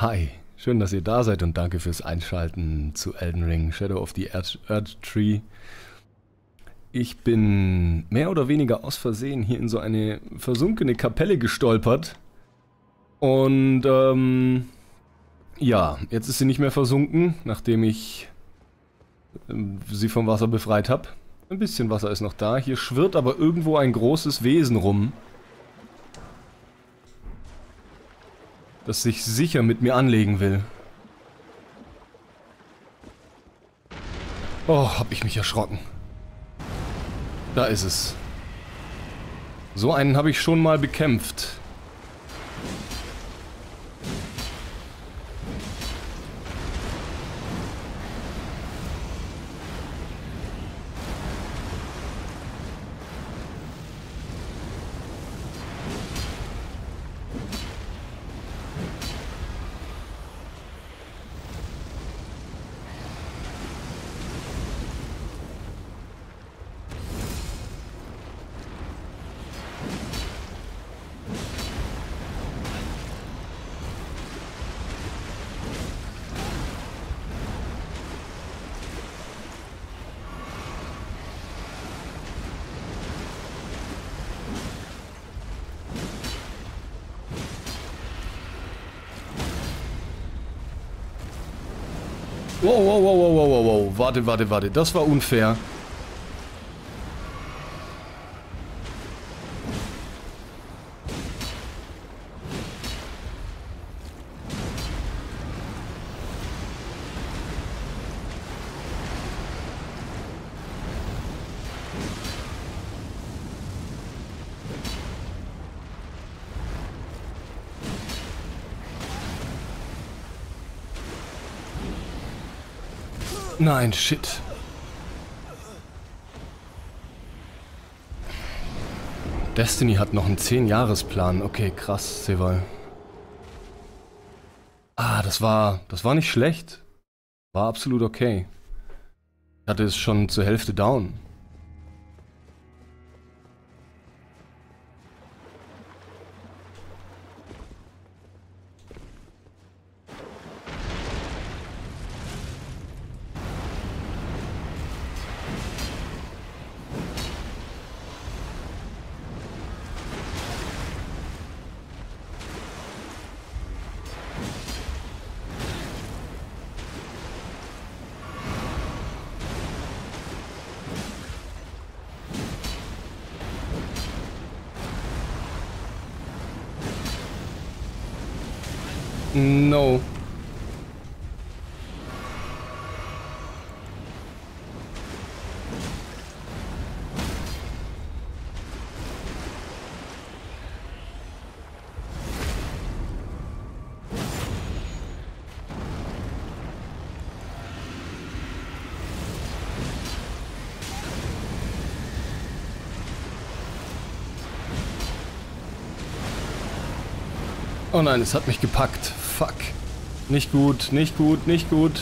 Hi, schön, dass ihr da seid und danke fürs Einschalten zu Elden Ring Shadow of the Erdtree. Ich bin mehr oder weniger aus Versehen hier in so eine versunkene Kapelle gestolpert. Und ja, jetzt ist sie nicht mehr versunken, nachdem ich sie vom Wasser befreit habe. Ein bisschen Wasser ist noch da. Hier schwirrt aber irgendwo ein großes Wesen rum, das sich sicher mit mir anlegen will. Oh, hab ich mich erschrocken. Da ist es. So einen habe ich schon mal bekämpft. Wow, wow, wow, wow, wow, wow, wow. Warte. Das war unfair. Nein, shit. Destiny hat noch einen 10-Jahres-Plan. Okay, krass, Seval. Ah, das war nicht schlecht. War absolut okay. Ich hatte es schon zur Hälfte down. No. Oh nein, es hat mich gepackt. Fuck. Nicht gut, nicht gut, nicht gut.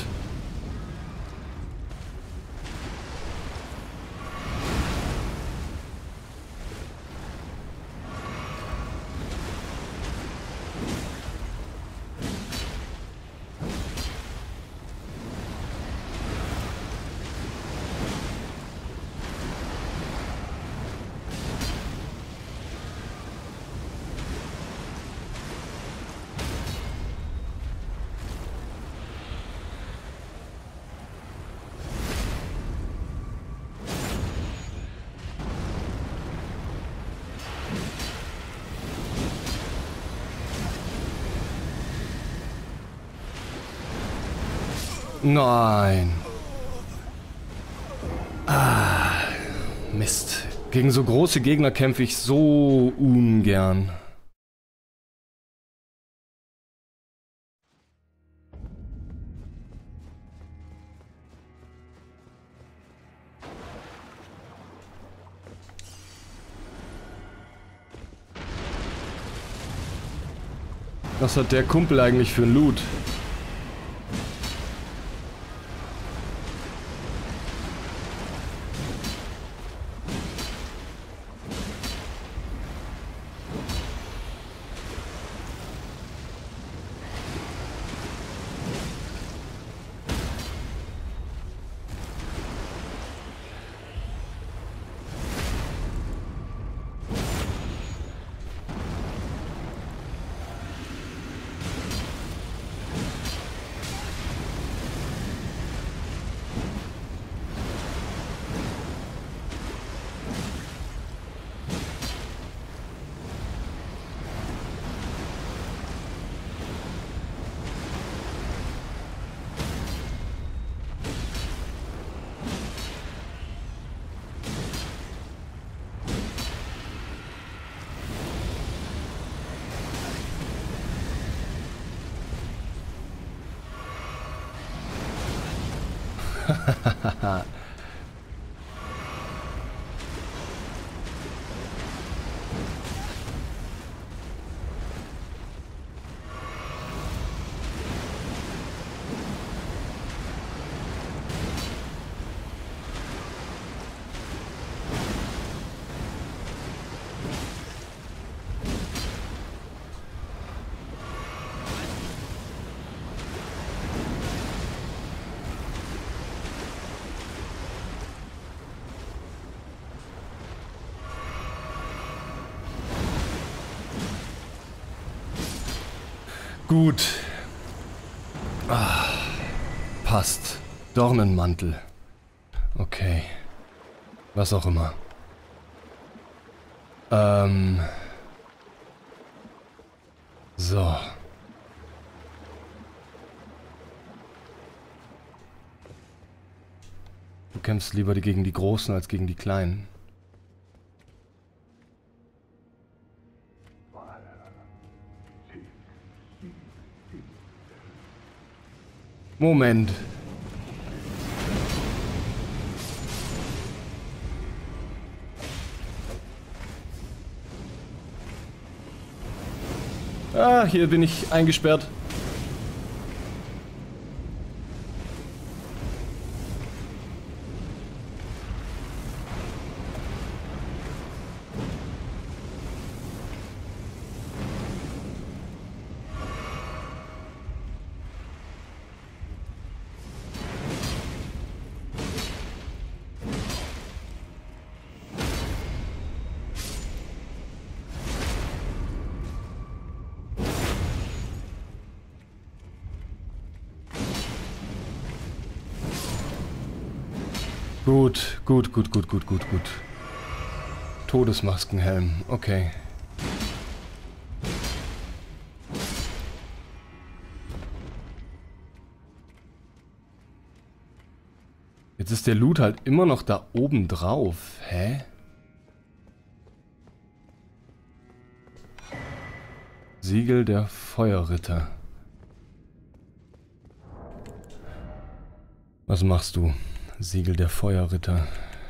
Nein. Ah, Mist. Gegen so große Gegner kämpfe ich so ungern. Was hat der Kumpel eigentlich für ein Loot? Gut. Ah, passt. Dornenmantel. Okay. Was auch immer. So. Du kämpfst lieber gegen die Großen als gegen die Kleinen. Moment. Ah, hier bin ich eingesperrt. Gut. Todesmaskenhelm, okay. Jetzt ist der Loot halt immer noch da oben drauf. Hä? Siegel der Feuerritter. Was machst du? Siegel der Feuerritter.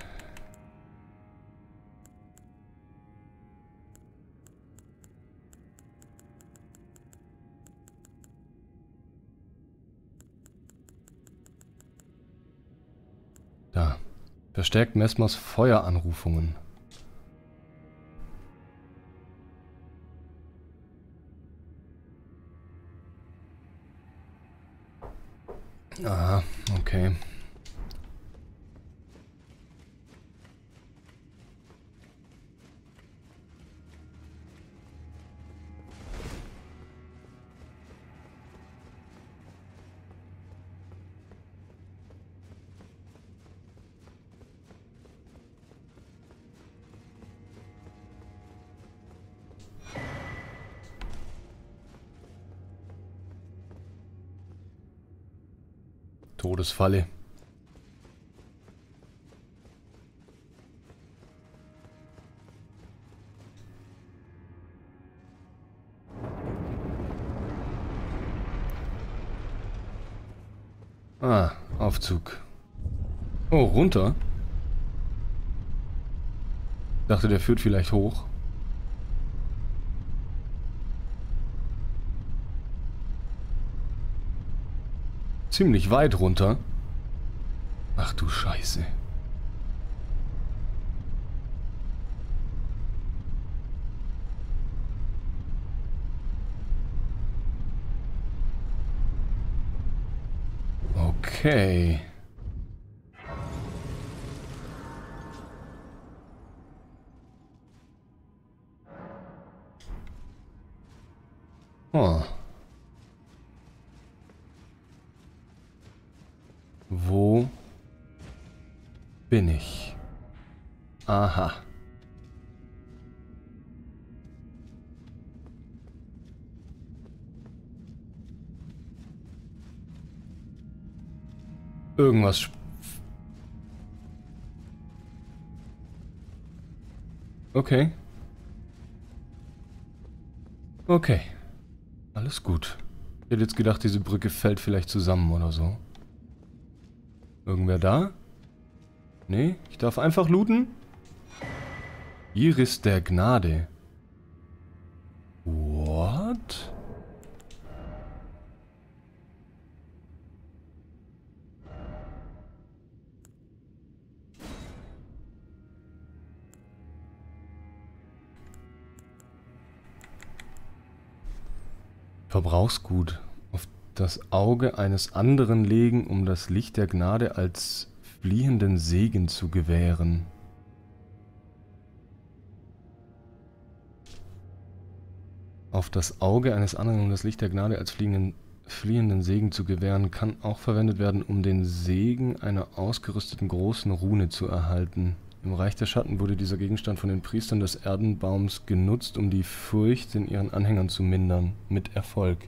Da. Verstärkt Messmers Feueranrufungen. Aha, okay. Todesfalle. Ah, Aufzug. Oh, runter? Dachte, der führt vielleicht hoch. Ziemlich weit runter. Ach du Scheiße. Okay. Oh. Wo bin ich? Aha. Irgendwas. Okay. Okay. Alles gut. Ich hätte jetzt gedacht, diese Brücke fällt vielleicht zusammen oder so. Irgendwer da? Nee, ich darf einfach looten. Iris der Gnade. What? Verbrauchsgut. Auf das Auge eines anderen legen, um das Licht der Gnade als fliehenden Segen zu gewähren. Auf das Auge eines anderen, um das Licht der Gnade als fliehenden Segen zu gewähren, kann auch verwendet werden, um den Segen einer ausgerüsteten großen Rune zu erhalten. Im Reich der Schatten wurde dieser Gegenstand von den Priestern des Erdenbaums genutzt, um die Furcht in ihren Anhängern zu mindern. Mit Erfolg.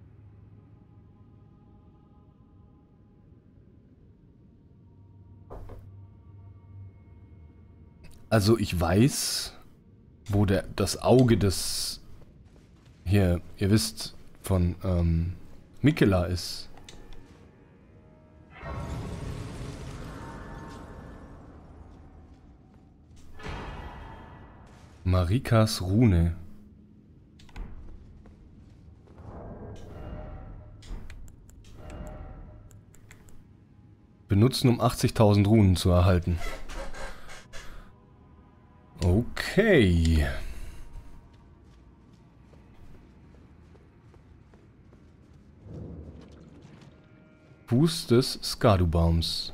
Also ich weiß, wo das Auge des... Hier, ihr wisst, von Miquella ist. Marikas Rune. Benutzen, um 80.000 Runen zu erhalten. Okay. Fuß des Skadubaums.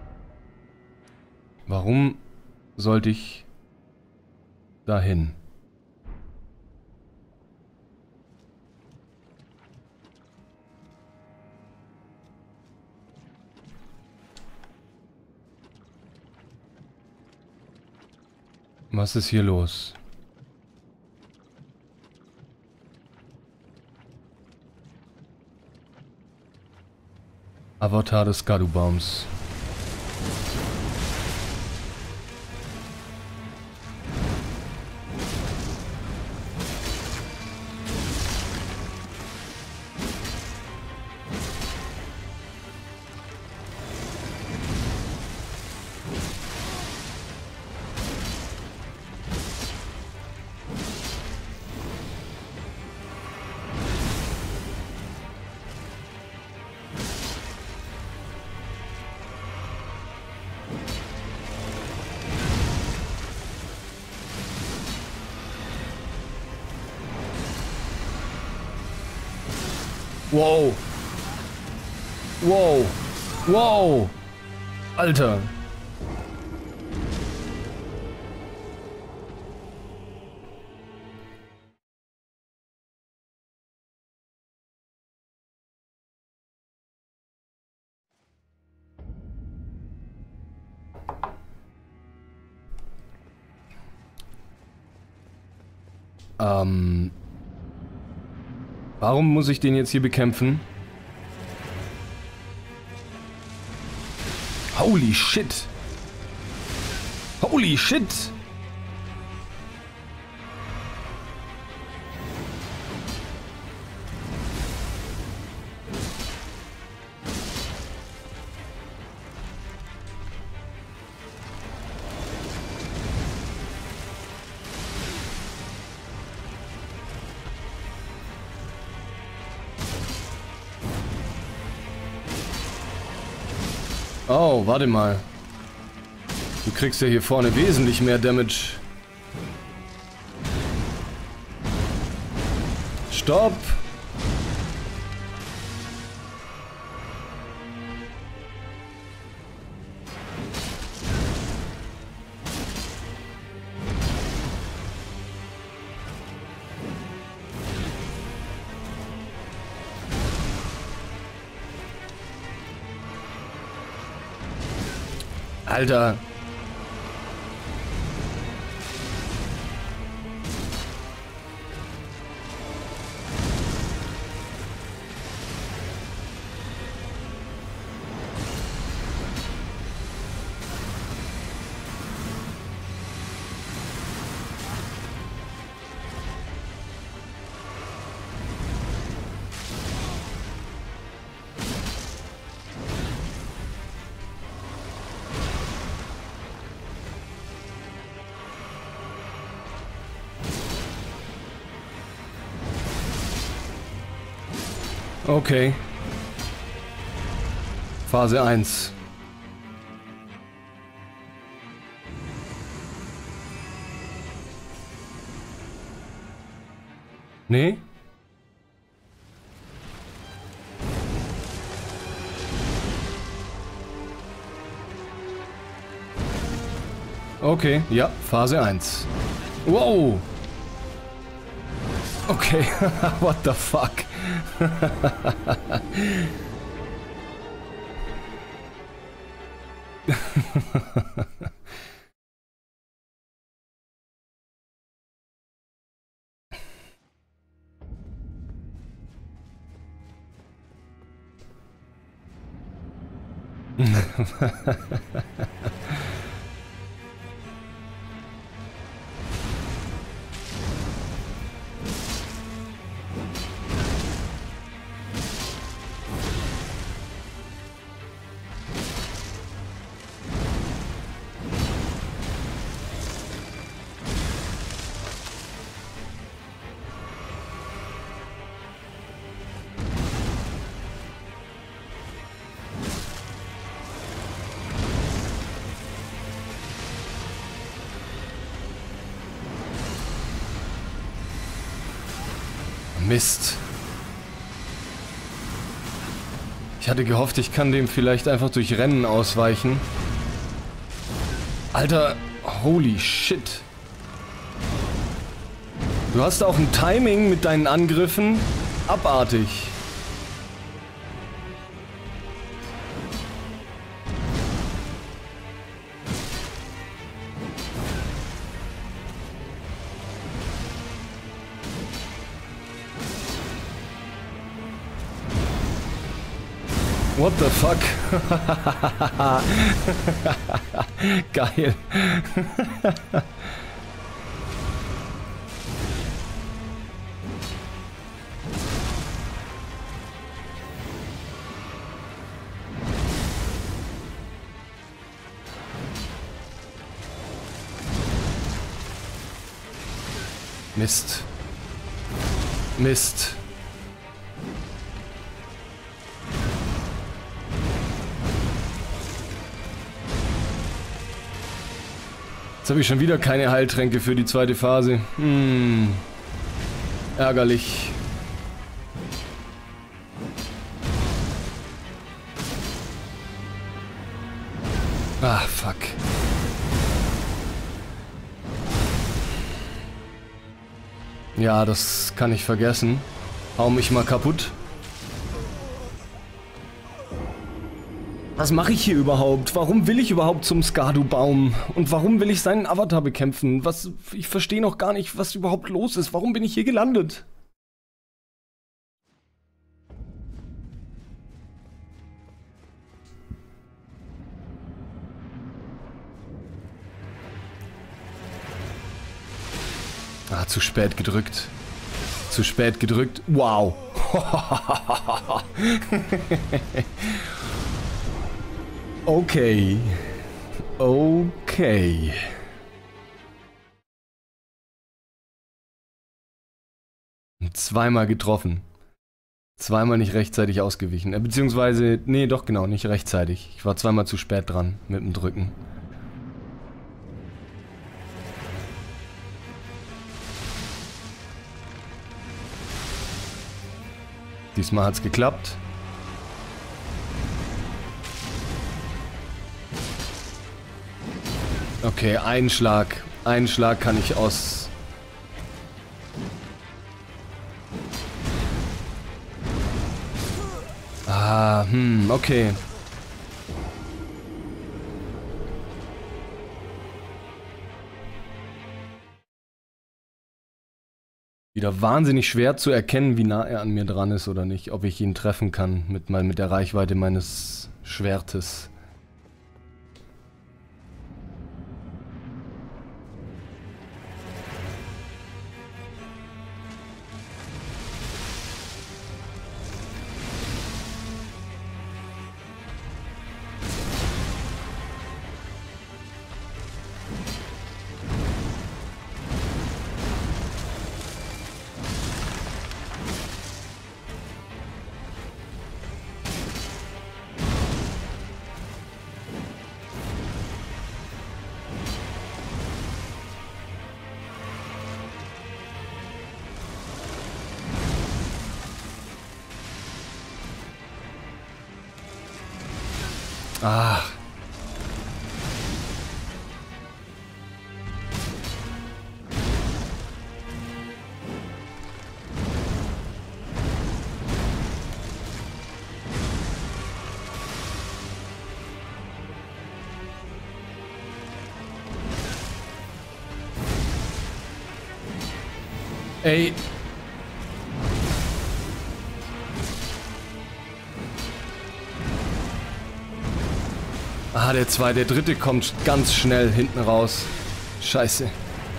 Warum sollte ich dahin? Was ist hier los? Avatar des Skadubaums. Wow. Wow. Wow. Alter. Warum muss ich den jetzt hier bekämpfen? Holy shit! Holy shit! Oh, warte mal. Du kriegst ja hier vorne wesentlich mehr Damage. Stopp! Alter. Okay. Phase 1. Nee? Okay, ja, Phase 1. Wow! Okay, what the fuck? Mist. Ich hatte gehofft, ich kann dem vielleicht einfach durch Rennen ausweichen. Alter, holy shit. Du hast auch ein Timing mit deinen Angriffen. Abartig. What the fuck? Geil. Mist. Mist. Jetzt habe ich schon wieder keine Heiltränke für die zweite Phase. Ärgerlich. Ah, fuck. Ja, das kann ich vergessen. Hau mich mal kaputt. Was mache ich hier überhaupt? Warum will ich überhaupt zum Skadu-Baum? Und warum will ich seinen Avatar bekämpfen? Ich verstehe noch gar nicht, was überhaupt los ist. Warum bin ich hier gelandet? Ah, zu spät gedrückt. Zu spät gedrückt. Wow. Okay. Okay. Zweimal getroffen. Zweimal nicht rechtzeitig ausgewichen. Beziehungsweise, nee, doch genau, nicht rechtzeitig. Ich war zweimal zu spät dran mit dem Drücken. Diesmal hat's geklappt. Okay, einen Schlag kann ich aus... Ah, okay. Wieder wahnsinnig schwer zu erkennen, wie nah er an mir dran ist oder nicht. Ob ich ihn treffen kann mit der Reichweite meines Schwertes. Ach. Ey. Ah, der dritte kommt ganz schnell hinten raus. Scheiße.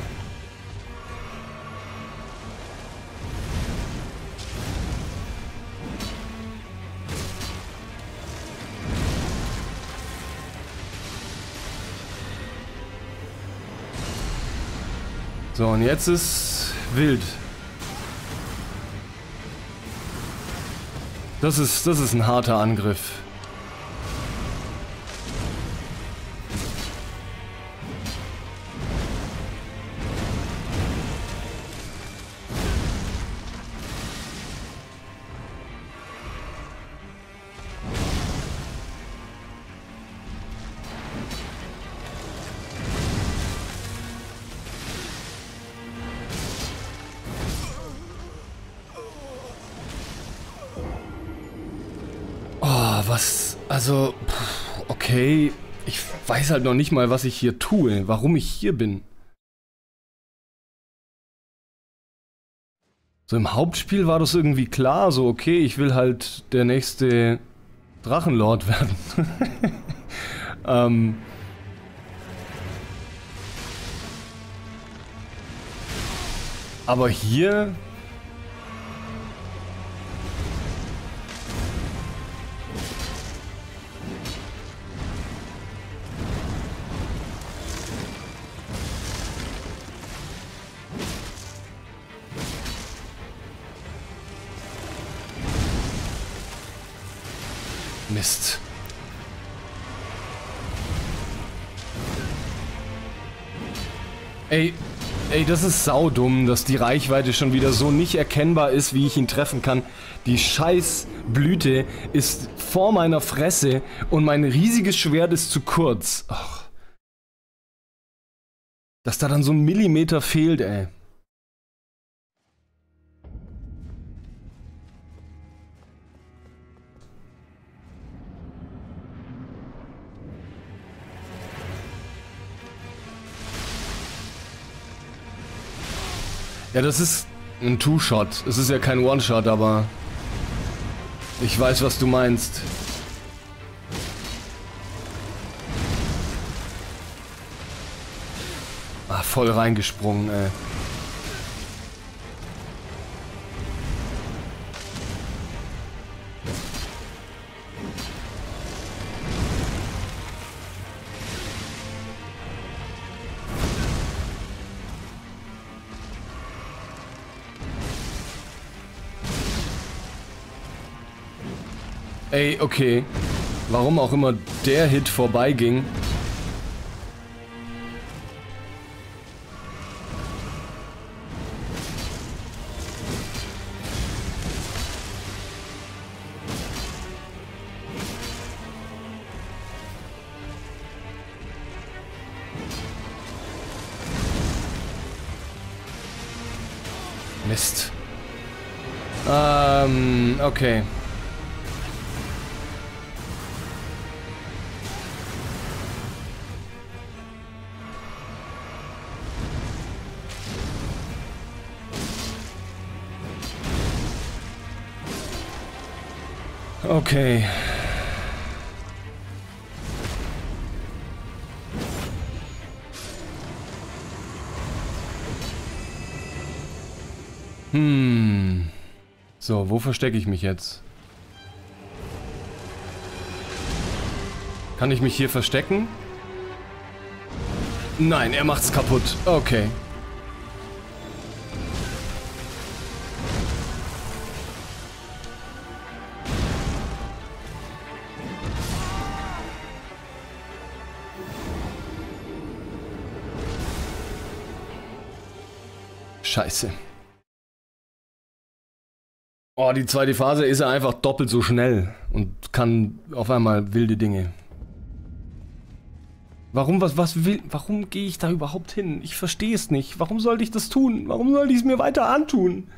So, und jetzt ist wild. Das ist ein harter Angriff. Also, okay, ich weiß halt noch nicht mal, was ich hier tue, warum ich hier bin. So im Hauptspiel war das irgendwie klar, so okay, ich will halt der nächste Drachenlord werden. Aber hier... Mist. Ey, das ist saudumm, dass die Reichweite schon wieder so nicht erkennbar ist, wie ich ihn treffen kann. Die scheiß Blüte ist vor meiner Fresse und mein riesiges Schwert ist zu kurz. Ach. Dass da dann so ein Millimeter fehlt, ey. Ja, das ist ein Two-Shot. Es ist ja kein One-Shot, aber ich weiß, was du meinst. Ah, voll reingesprungen, ey. Ey, okay. Warum auch immer der Hit vorbeiging. Mist. Okay. Okay. So, wo verstecke ich mich jetzt? Kann ich mich hier verstecken? Nein, er macht's kaputt. Okay. Scheiße. Oh, die zweite Phase ist er einfach doppelt so schnell und kann auf einmal wilde Dinge. Warum gehe ich da überhaupt hin? Ich verstehe es nicht. Warum sollte ich das tun? Warum sollte ich es mir weiter antun?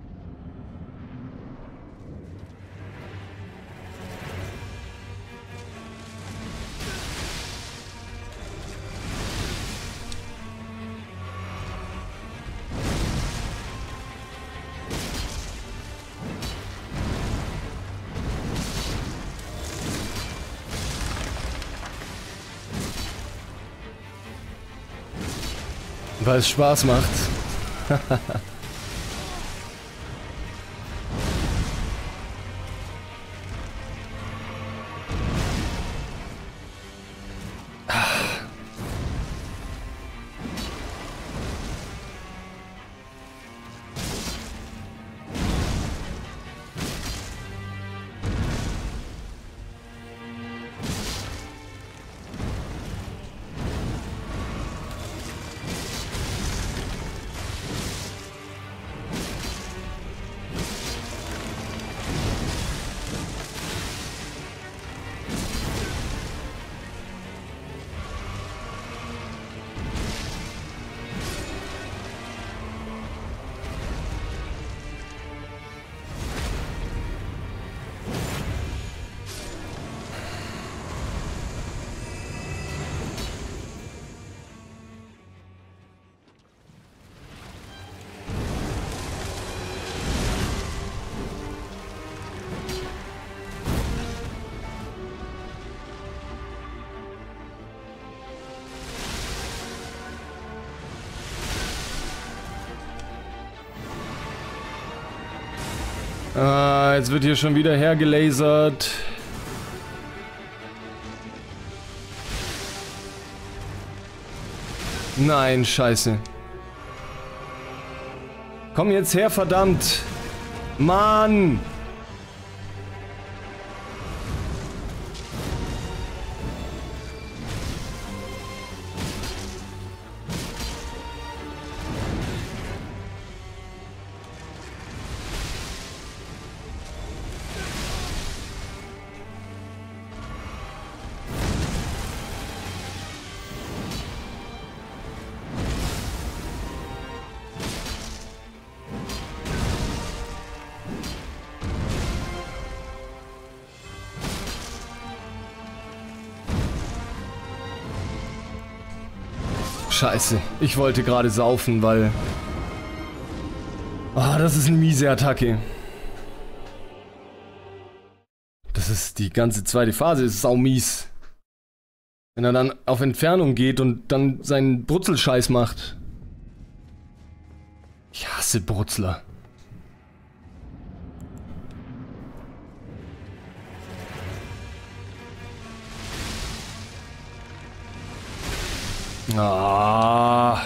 Weil es Spaß macht. Ah, jetzt wird hier schon wieder hergelasert. Nein, scheiße. Komm jetzt her, verdammt. Mann. Scheiße, ich wollte gerade saufen, weil... Ah, das ist eine miese Attacke. Das ist die ganze zweite Phase, ist saumies. Wenn er dann auf Entfernung geht und dann seinen Brutzelscheiß macht. Ich hasse Brutzler. Ah.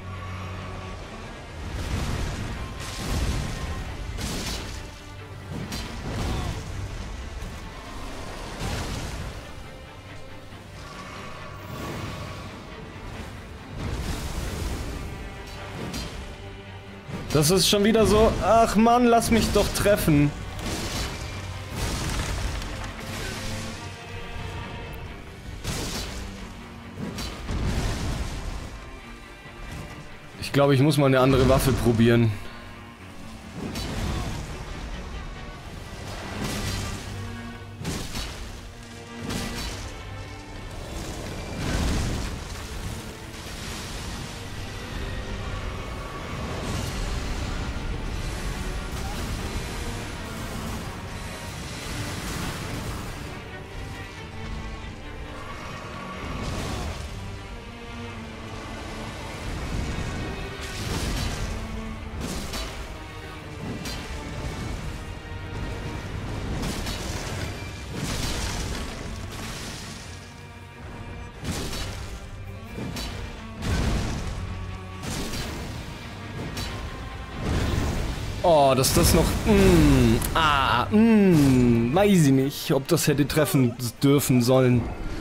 Das ist schon wieder so, ach Mann, lass mich doch treffen. Ich glaube, ich muss mal eine andere Waffe probieren. Oh, dass das noch... weiß ich nicht, ob das hätte treffen dürfen sollen.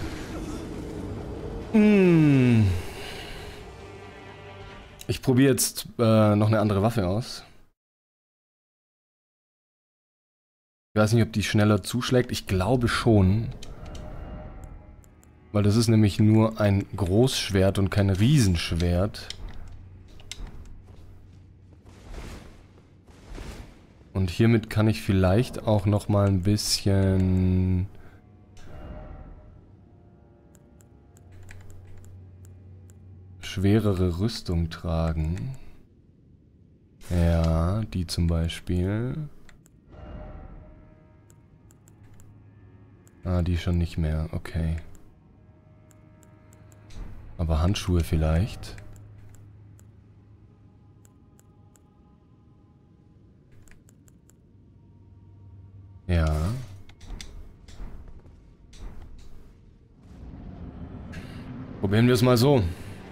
Ich probiere jetzt noch eine andere Waffe aus. Ich weiß nicht, ob die schneller zuschlägt. Ich glaube schon. Weil das ist nämlich nur ein Großschwert und kein Riesenschwert. Und hiermit kann ich vielleicht auch noch mal ein bisschen schwerere Rüstung tragen. Ja, die zum Beispiel. Ah, die schon nicht mehr, okay. Aber Handschuhe vielleicht. Ja. Probieren wir es mal so.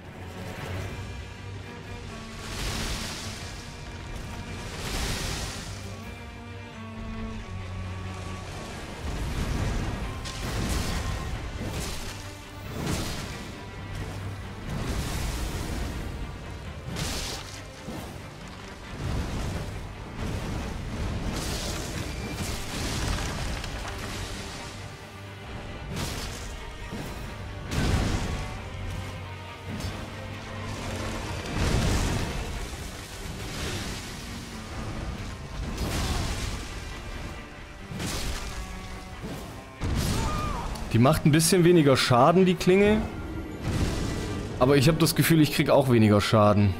Die macht ein bisschen weniger Schaden, die Klinge. Aber ich habe das Gefühl, ich krieg auch weniger Schaden.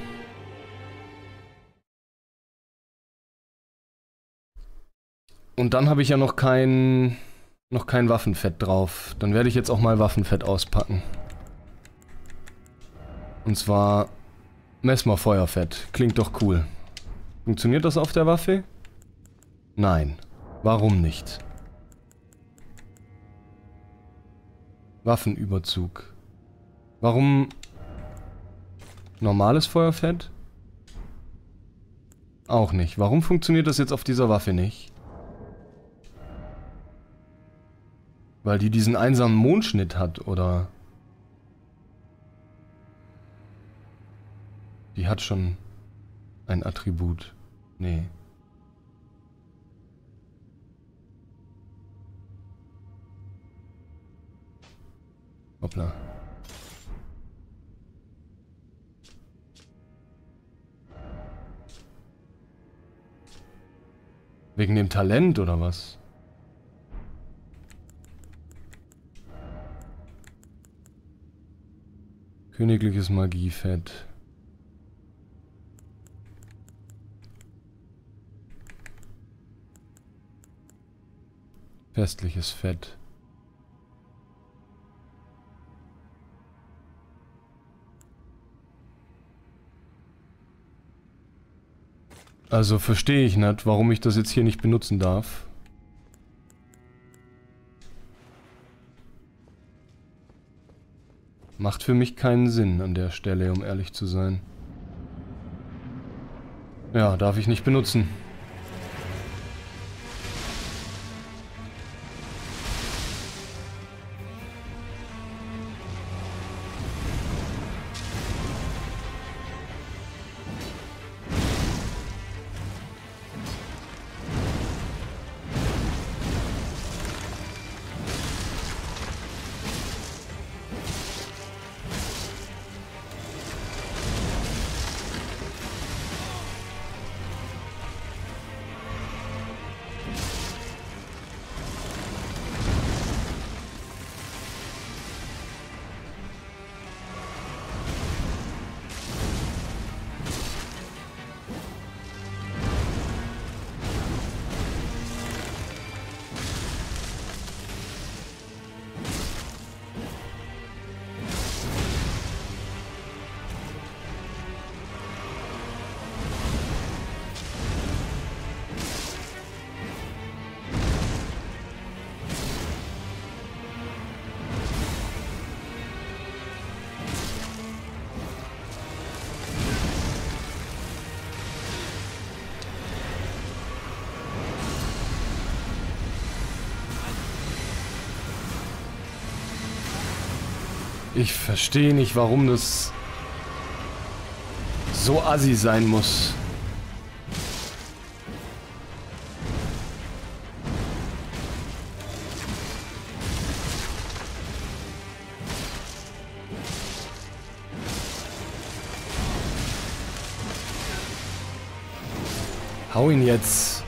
Und dann habe ich ja noch kein Waffenfett drauf. Dann werde ich jetzt auch mal Waffenfett auspacken. Und zwar Messmer-Feuerfett. Klingt doch cool. Funktioniert das auf der Waffe? Nein. Warum nicht? Waffenüberzug. Warum normales Feuerfett? Auch nicht. Warum funktioniert das jetzt auf dieser Waffe nicht? Weil die diesen einsamen Mondschnitt hat, oder? Die hat schon ein Attribut. Nee. Hoppla. Wegen dem Talent, oder was? Königliches Magiefett. Festliches Fett. Also verstehe ich nicht, warum ich das jetzt hier nicht benutzen darf. Macht für mich keinen Sinn an der Stelle, um ehrlich zu sein. Ja, darf ich nicht benutzen. Ich verstehe nicht, warum das so assi sein muss. Hau ihn jetzt.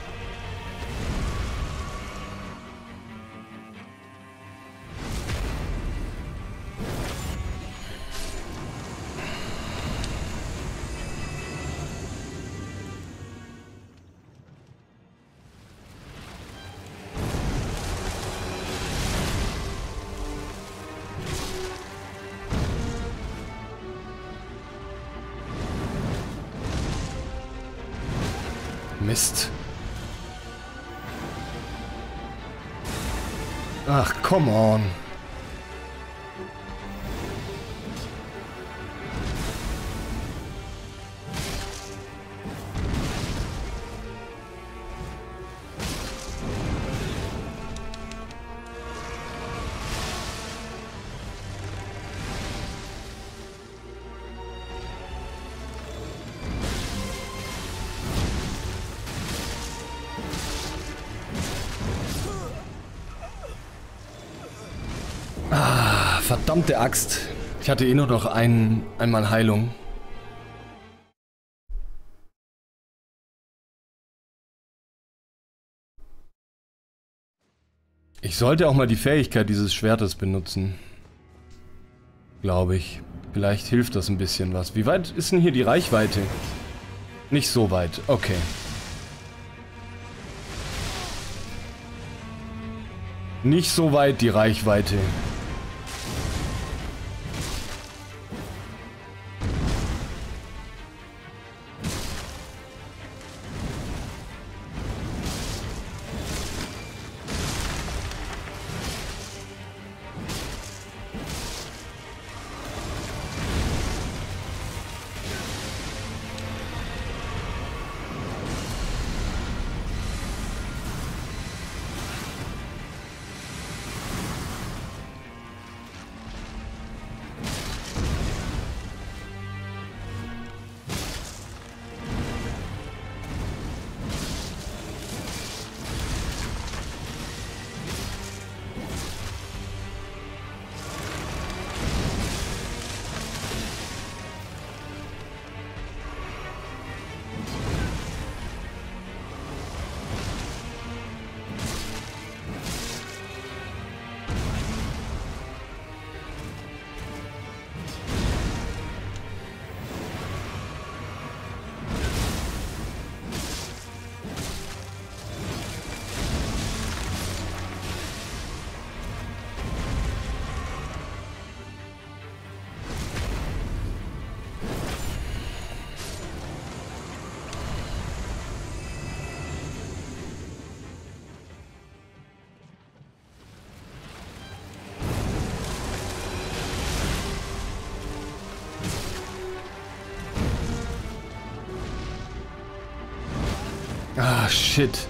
Mist. Ach, come on. Verdammte Axt. Ich hatte eh nur noch einmal Heilung. Ich sollte auch mal die Fähigkeit dieses Schwertes benutzen. Glaube ich. Vielleicht hilft das ein bisschen was. Wie weit ist denn hier die Reichweite? Nicht so weit. Okay. Nicht so weit die Reichweite. Ah, shit.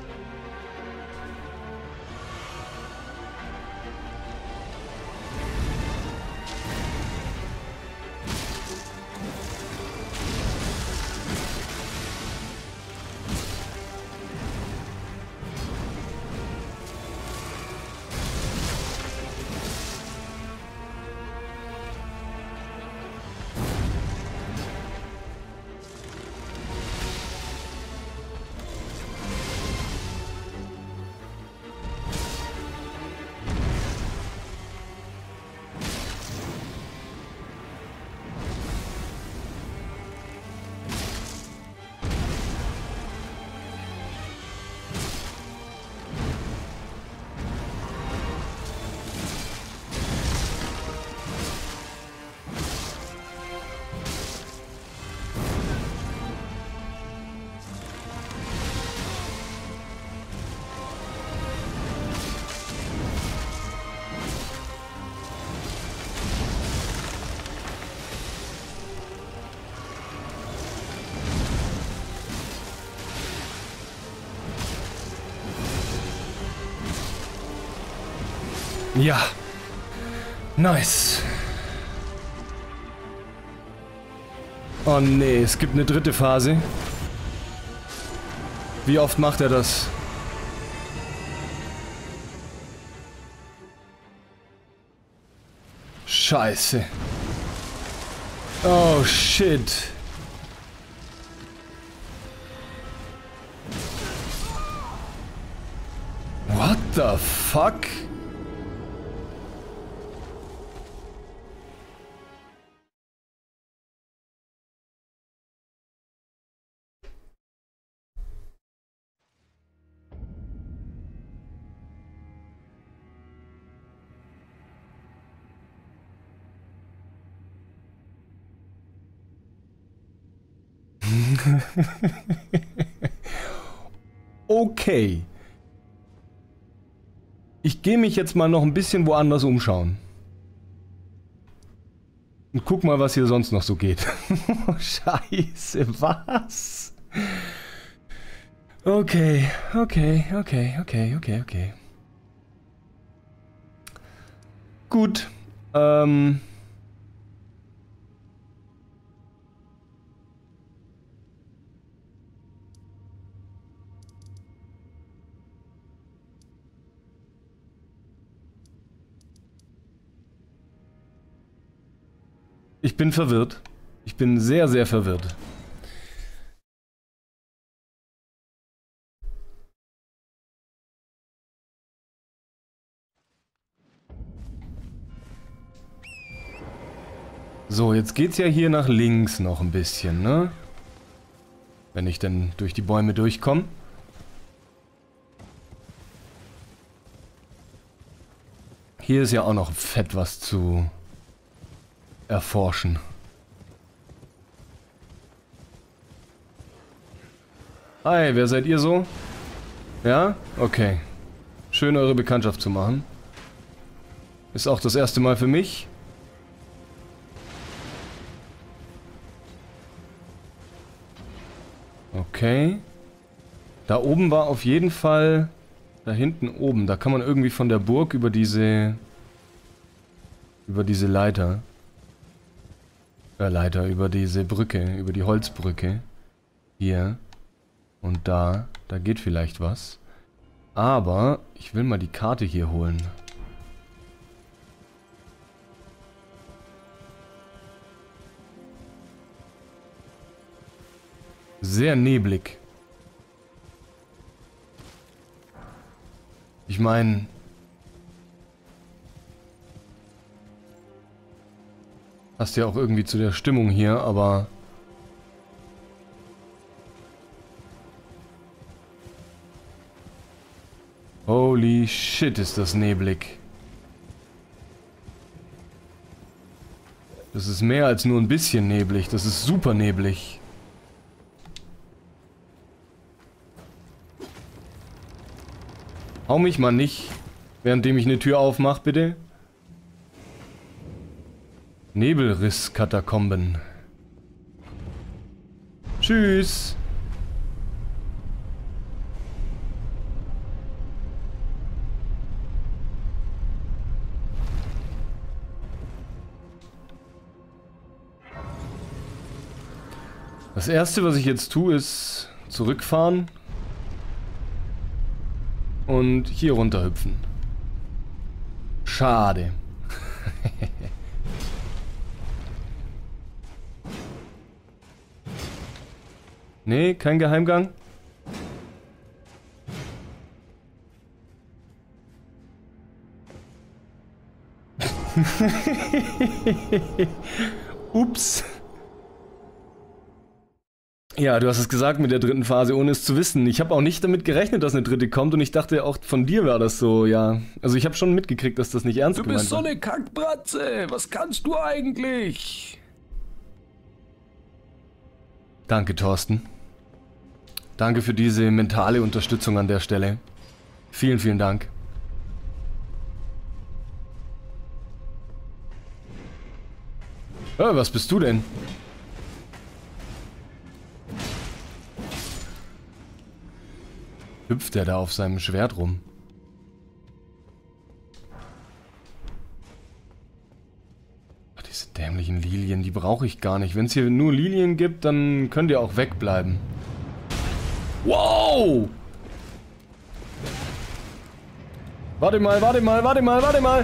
Ja. Nice. Oh nee, es gibt eine dritte Phase. Wie oft macht er das? Scheiße. Oh shit. the fuck? Okay. Ich gehe mich jetzt mal noch ein bisschen woanders umschauen. Und guck mal, was hier sonst noch so geht. Scheiße, was? Okay. Gut. Ich bin verwirrt. Ich bin sehr, sehr verwirrt. So, jetzt geht's ja hier nach links noch ein bisschen, ne? Wenn ich denn durch die Bäume durchkomme. Hier ist ja auch noch fett was zu erforschen. Hi, wer seid ihr so? Ja? Okay. Schön, eure Bekanntschaft zu machen. Ist auch das erste Mal für mich. Okay. Da oben war auf jeden Fall... Da hinten oben, da kann man irgendwie von der Burg über diese Leiter... über diese Brücke, über die Holzbrücke. Hier. Und da geht vielleicht was. Aber ich will mal die Karte hier holen. Sehr neblig. Ich meine... Passt ja auch irgendwie zu der Stimmung hier, aber... Holy shit, ist das neblig. Das ist mehr als nur ein bisschen neblig, das ist super neblig. Hau mich mal nicht, währenddem ich eine Tür aufmache, bitte. Nebelriss-Katakomben. Tschüss. Das erste, was ich jetzt tue, ist zurückfahren und hier runterhüpfen. Schade. Nee, kein Geheimgang. Ups. Ja, du hast es gesagt mit der dritten Phase, ohne es zu wissen. Ich habe auch nicht damit gerechnet, dass eine dritte kommt und ich dachte auch von dir war das so, ja. Also ich habe schon mitgekriegt, dass das nicht ernst gemeint war. Du bist so eine Kackbratze. Was kannst du eigentlich? Danke, Thorsten. Danke für diese mentale Unterstützung an der Stelle. Vielen, vielen Dank. Was bist du denn? Hüpft er da auf seinem Schwert rum? Ach, diese dämlichen Lilien, die brauche ich gar nicht. Wenn es hier nur Lilien gibt, dann könnt ihr auch wegbleiben. Wow! Warte mal!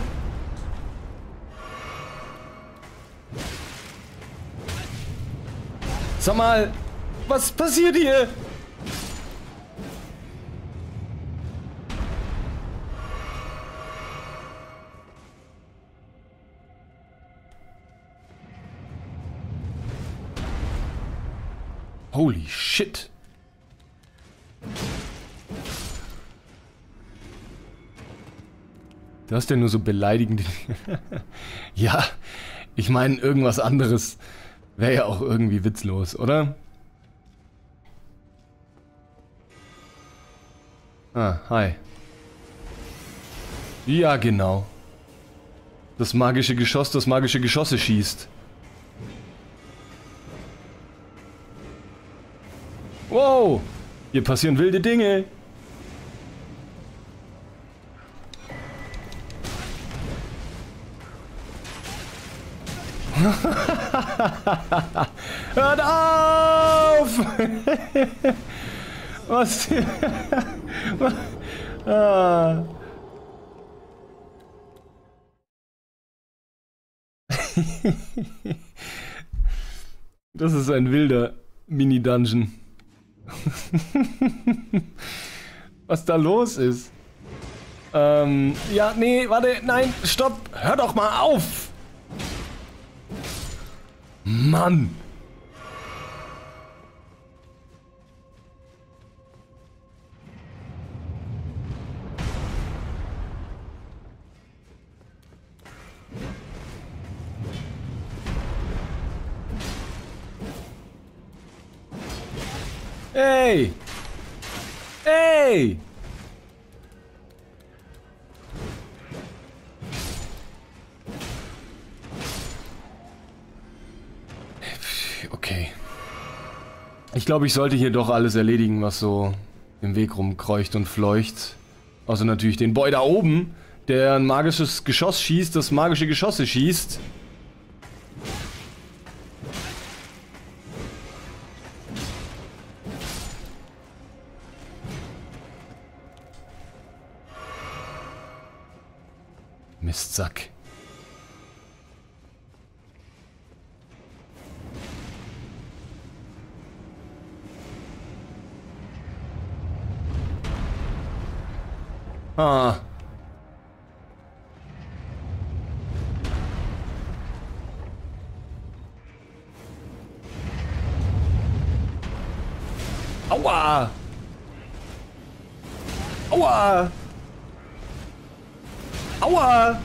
Sag mal, was passiert hier? Holy shit. Du hast ja nur so beleidigende... Ja, ich meine, irgendwas anderes wäre ja auch irgendwie witzlos, oder? Ah, hi. Ja, genau. Das magische Geschoss, das magische Geschosse schießt. Wow! Hier passieren wilde Dinge. Hört auf! Was? Ah. Das ist ein wilder Mini-Dungeon. Was da los ist? Ja, nee, warte, nein, stopp! Hör doch mal auf! Mann! Hey! Hey! Okay. Ich glaube, ich sollte hier doch alles erledigen, was so im Weg rumkreucht und fleucht. Außer natürlich den Boy da oben, der ein magisches Geschoss schießt, das magische Geschosse schießt. Mistsack. Ah. Aua! Aua! Aua!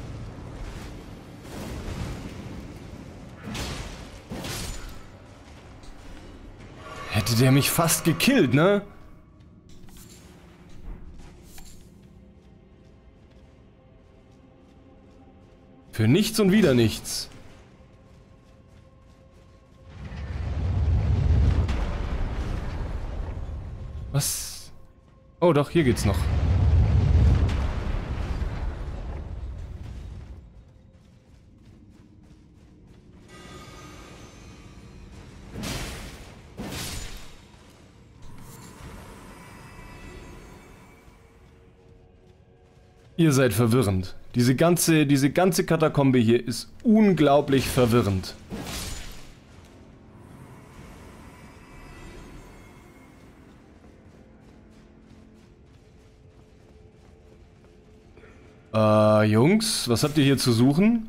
Hätte der mich fast gekillt, ne? Für nichts und wieder nichts. Was? Oh doch, hier geht's noch. Ihr seid verwirrend. Diese ganze Katakombe hier ist unglaublich verwirrend. Jungs, was habt ihr hier zu suchen?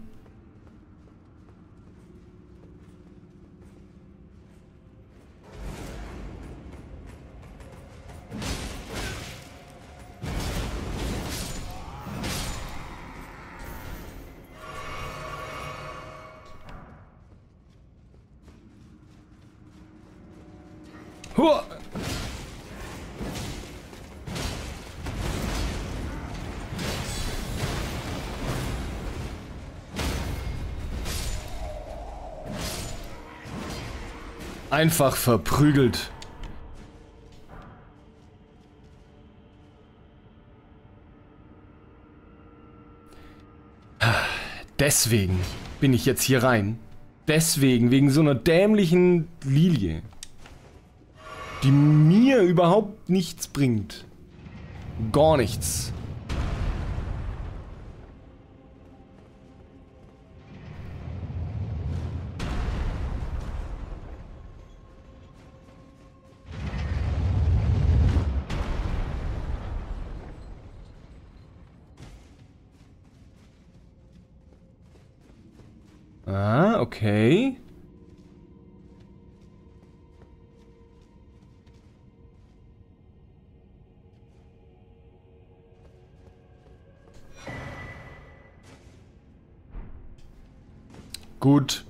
Huah! Einfach verprügelt. Deswegen bin ich jetzt hier rein. Deswegen, wegen so einer dämlichen Lilie. Die mir überhaupt nichts bringt. Gar nichts. Ah, okay. Gut.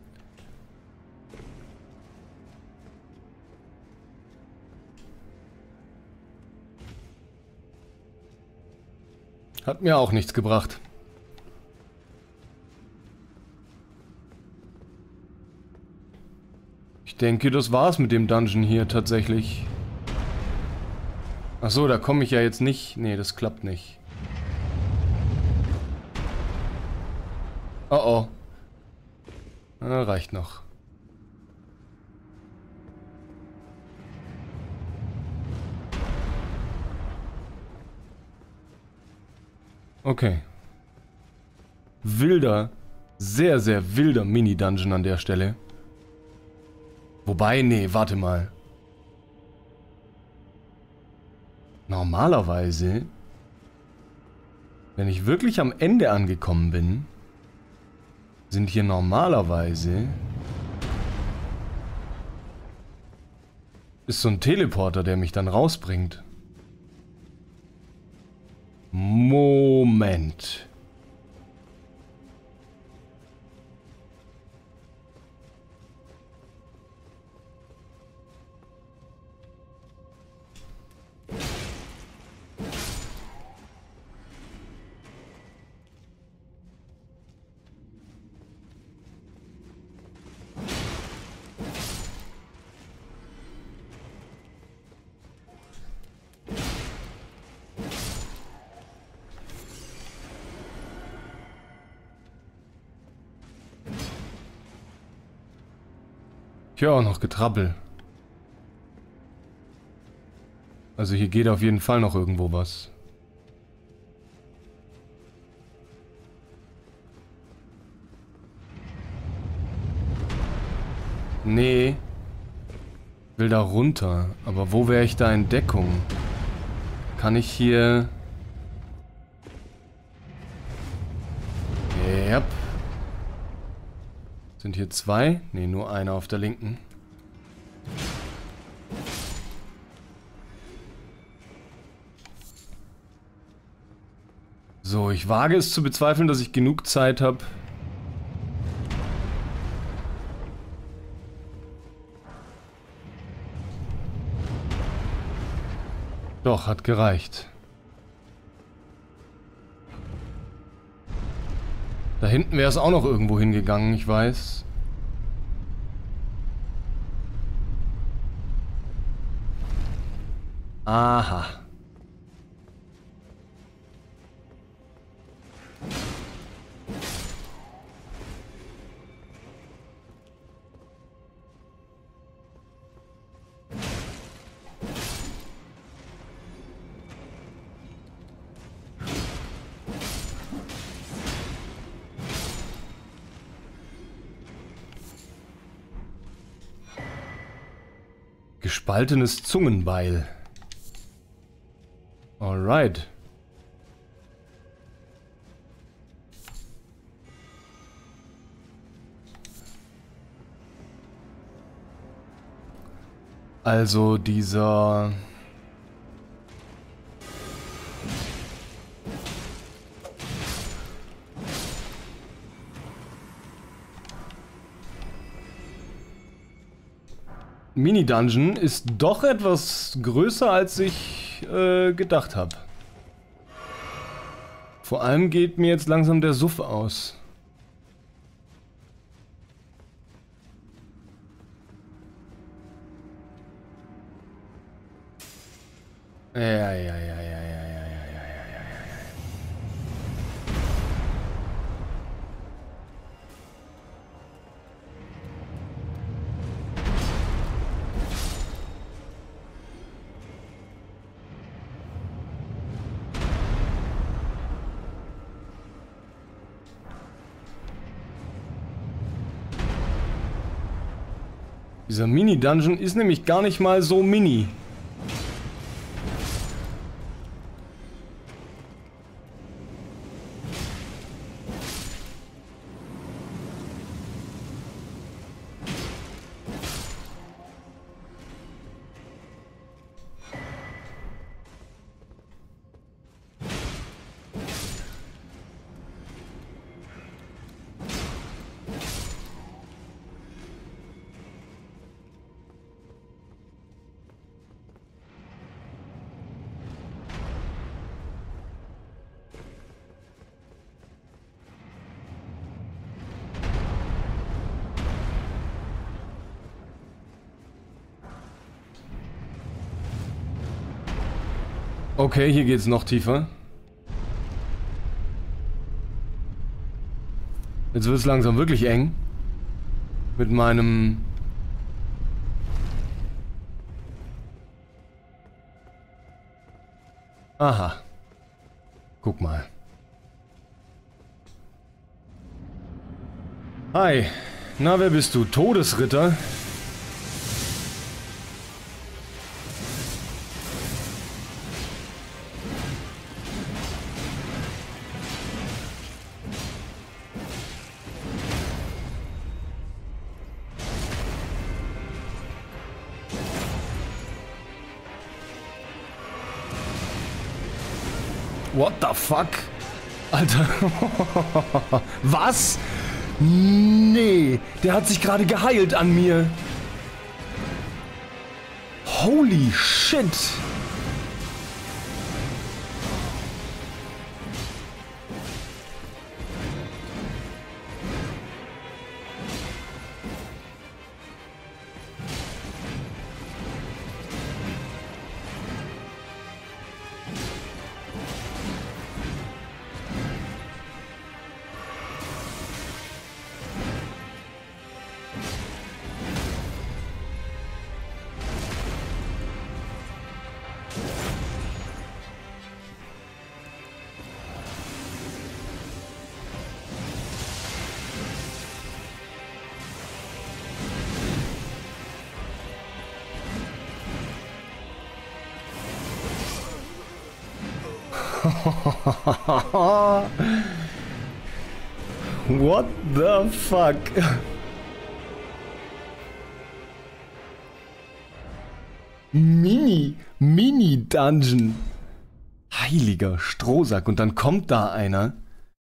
Hat mir auch nichts gebracht. Ich denke, das war's mit dem Dungeon hier tatsächlich. Ach so, da komme ich ja jetzt nicht. Nee, das klappt nicht. Oh oh. Reicht noch. Okay. Wilder, sehr, sehr wilder Mini-Dungeon an der Stelle. Wobei, nee, warte mal. Normalerweise, wenn ich wirklich am Ende angekommen bin, sind hier normalerweise ist so ein Teleporter, der mich dann rausbringt. Moment. Ich höre auch noch Getrappel. Also hier geht auf jeden Fall noch irgendwo was. Nee. Will da runter. Aber wo wäre ich da in Deckung? Kann ich hier... Yep. Sind hier zwei? Ne, nur einer auf der linken. So, ich wage es zu bezweifeln, dass ich genug Zeit habe. Doch, hat gereicht. Da hinten wäre es auch noch irgendwo hingegangen, ich weiß. Aha. Gespaltenes Zungenbeil. Alright. Also dieser... Mini-Dungeon ist doch etwas größer, als ich gedacht habe. Vor allem geht mir jetzt langsam der Suff aus. Ja. Dieser Mini-Dungeon ist nämlich gar nicht mal so mini. Okay, hier geht's noch tiefer. Jetzt wird es langsam wirklich eng. Mit meinem... Aha. Guck mal. Hi. Na, wer bist du? Todesritter? What the fuck? Alter. Was? Nee, der hat sich gerade geheilt an mir. Holy shit. What the fuck? Mini-Dungeon. Heiliger Strohsack. Und dann kommt da einer.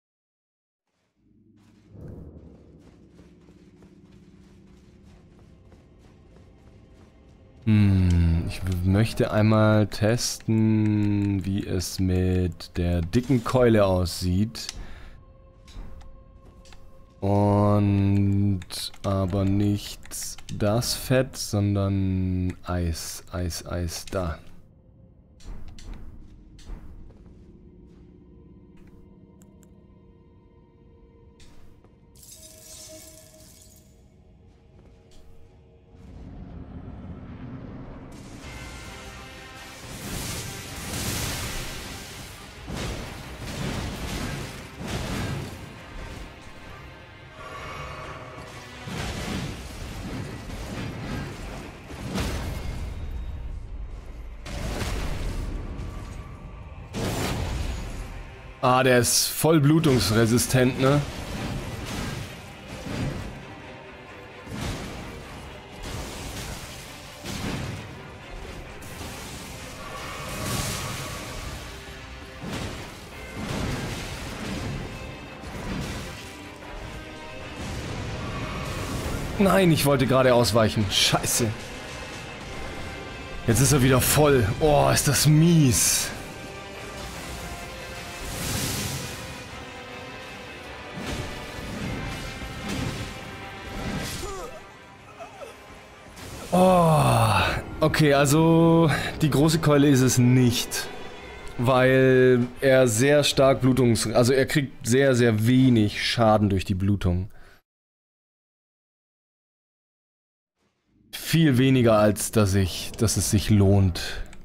Ich möchte einmal testen, wie es mit der dicken Keule aussieht. Und aber nicht das Fett, sondern Eis, Eis, Eis, da. Ah, der ist voll blutungsresistent, ne? Nein, ich wollte gerade ausweichen. Scheiße. Jetzt ist er wieder voll. Oh, ist das mies. Oh, okay, also die große Keule ist es nicht, weil er sehr stark also er kriegt sehr, sehr wenig Schaden durch die Blutung. Viel weniger, als dass es sich lohnt.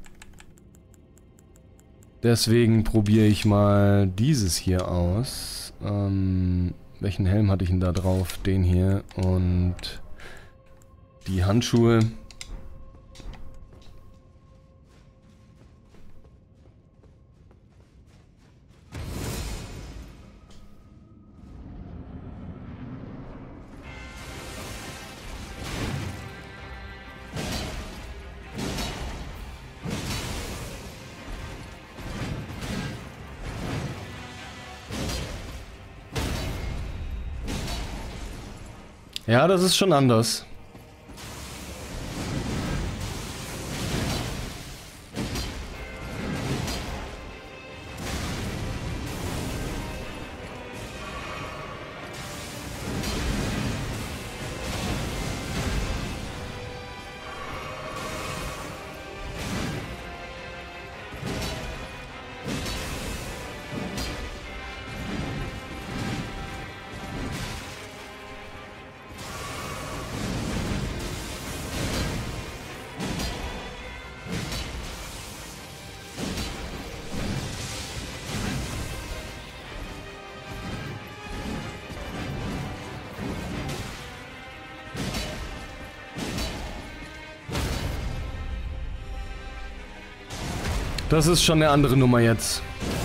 Deswegen probiere ich mal dieses hier aus. Welchen Helm hatte ich denn da drauf? Den hier und... die Handschuhe. Ja, das ist schon anders. Das ist schon eine andere Nummer jetzt.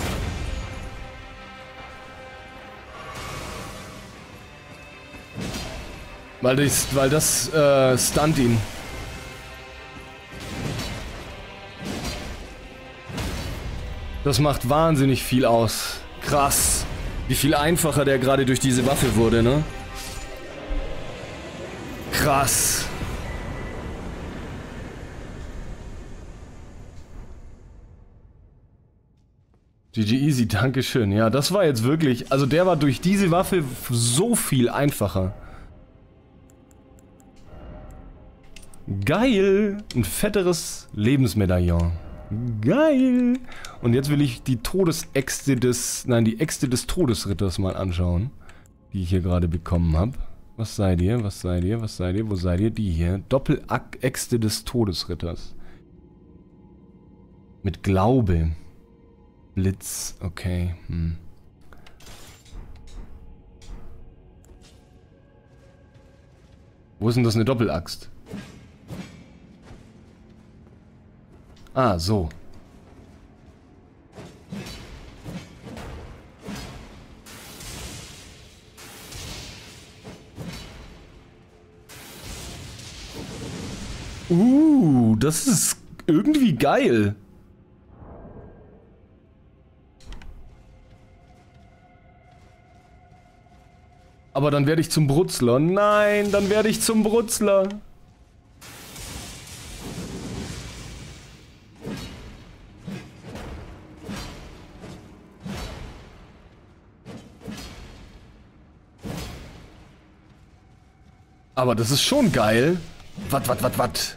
Weil das stunt ihn. Das macht wahnsinnig viel aus. Krass. Wie viel einfacher der gerade durch diese Waffe wurde, ne? Krass. GG Easy, dankeschön. Ja, das war jetzt wirklich... Also der war durch diese Waffe so viel einfacher. Geil! Ein fetteres Lebensmedaillon. Geil! Und jetzt will ich die Todesäxte des... Nein, die Äxte des Todesritters mal anschauen. Die ich hier gerade bekommen habe. Was seid ihr? Was seid ihr? Was seid ihr? Wo seid ihr? Die hier. Doppeläxte des Todesritters. Mit Glaube. Blitz. Okay. Wo ist denn das eine Doppelaxt? Ah, so. Das ist irgendwie geil. Aber dann werde ich zum Brutzler. Nein, dann werde ich zum Brutzler. Aber das ist schon geil. Was?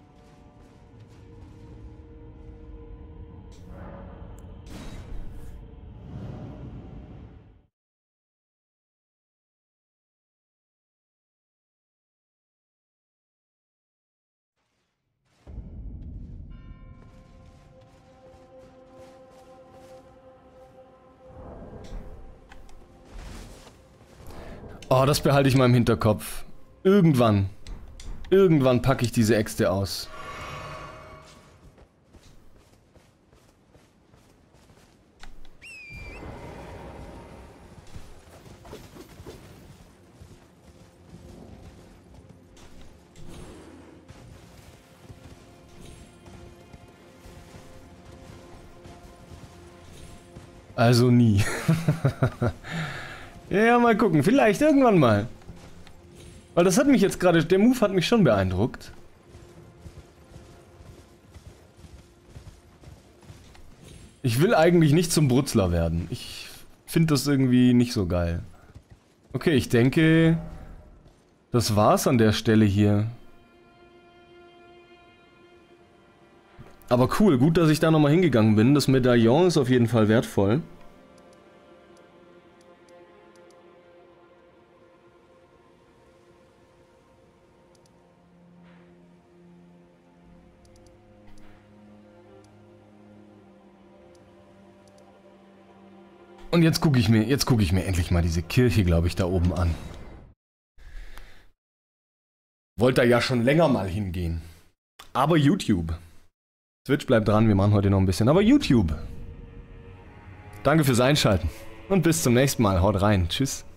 Oh, das behalte ich mal im Hinterkopf. Irgendwann packe ich diese Äxte aus. Also nie. Ja, mal gucken. Vielleicht irgendwann mal. Weil das hat mich jetzt gerade... Der Move hat mich schon beeindruckt. Ich will eigentlich nicht zum Brutzler werden. Ich finde das irgendwie nicht so geil. Okay, ich denke... Das war's an der Stelle hier. Aber cool, gut, dass ich da nochmal hingegangen bin. Das Medaillon ist auf jeden Fall wertvoll. Und jetzt gucke ich mir endlich mal diese Kirche, glaube ich, da oben an. Wollte da ja schon länger mal hingehen. Aber YouTube. Twitch bleibt dran, wir machen heute noch ein bisschen. Aber YouTube. Danke fürs Einschalten. Und bis zum nächsten Mal. Haut rein. Tschüss.